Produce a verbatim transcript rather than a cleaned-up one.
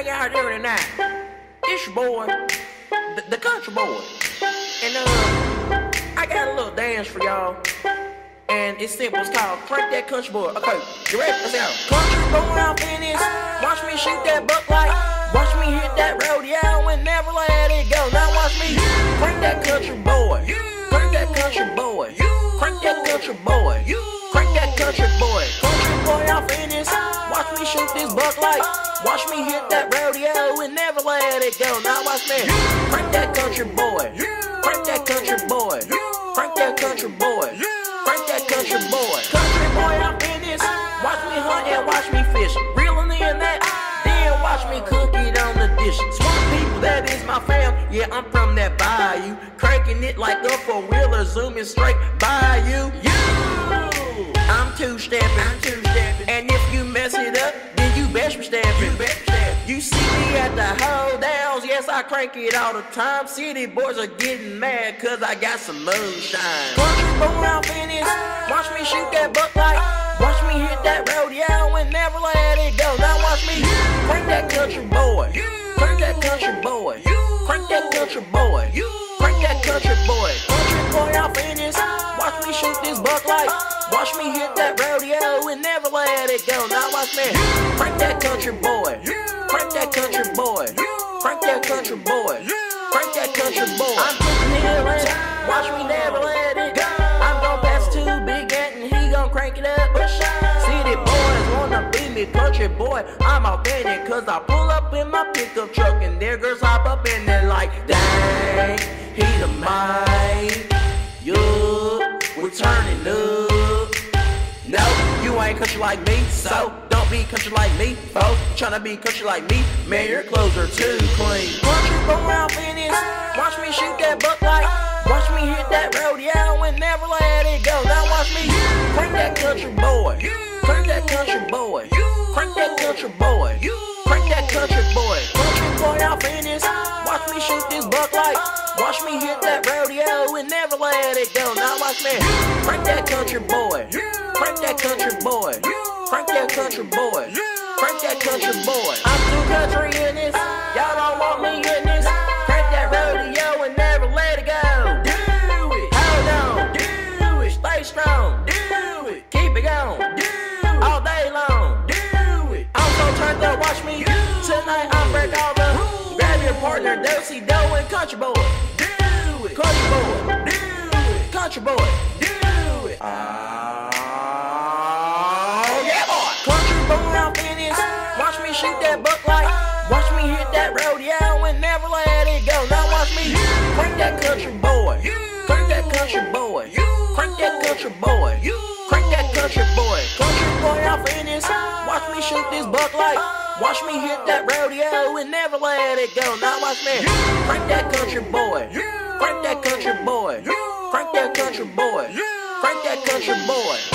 How y'all doing tonight? It's your boy, the, the Country Boy. And uh, I got a little dance for y'all. And it's simple, it's called Crank That Country Boy. Okay, you ready? Let's go. Country boy, I'm finished. Watch me shoot that buck light. Watch me hit that rodeo and never let it go. Now watch me crank that country boy. Crank that country boy. Crank that country boy. Crank that country boy. Country boy, I'm finished. Watch me shoot this buck light. Watch me hit that rodeo and never let it go. Now watch me crank that country boy. Crank that country boy. Crank that country boy. Crank that country boy. Country boy, I'm finished. Watch me hunt and watch me fish. Reeling in that, then watch me cook it on the dish. Swamp people, that is my fam. Yeah, I'm from that bayou. Cranking it like a four-wheeler, zooming straight by you. You, I'm two-stepping, I'm two-stepping. And if you mess it up, then you best be stepping. You see me at the holdowns, yes, I crank it all the time. City boys are getting mad cause I got some moonshine. Country boy, I'm finished. Watch me shoot that buck light. Watch me hit that rodeo and never let it go. Now watch me crank that country boy. Crank that country boy. Crank that country boy. Crank that country boy. Country boy, I'm finished. Watch me shoot this buck light. Watch me hit that rodeo and never let it go. Now watch me crank that country boy. Crank that country boy. Crank that country boy. Crank that country boy. I'm pushing here and watch me never let it go. I'm gon' pass to Big Ant and he gon' crank it up. City boys wanna be me, country boy. I'm authentic cause I pull up in my pickup truck and their girls hop up in there like, dang, he the mic. Yeah, we're turning up. No, you ain't country like me, so don't be country like me, folks. Tryna be country like me, man, your clothes are too clean. Country boy, I'm finished. Watch me shoot that buck light. Watch me hit that rodeo and never let it go. Now watch me crank that country boy. Crank that country boy. Crank that country boy. Crank that country boy. Country boy, I'm finished. Watch me shoot this buck light. Watch me hit that rodeo and never let it go. Now watch me crank that country boy. Crank that country boy. Crank that country boy. Crank that country boy. I'm too country in this. Y'all don't want me in this. Crank that rodeo and never let it go. Do it. Hold on. Do it. Stay strong. Do it. Keep it going. Do it. All day long. Do it. I'm so turned up. Watch me. Tonight I'm break all the rules. Grab your partner, Dosey Do and Country Boy. Do it. Country Boy. Do it. Country Boy. Do it. Ah. I'm finished. Watch me shoot that buck light. Watch me hit that rodeo and never let it go. Now watch me crank that country boy. Crank that country boy. Crank that country boy. Crank that country boy. Country boy, I'm finished. Watch me shoot this buck light. Watch me hit that rodeo and never let it go. Now watch me crank that country boy. Crank that country boy. Crank that country boy. Crank that country boy.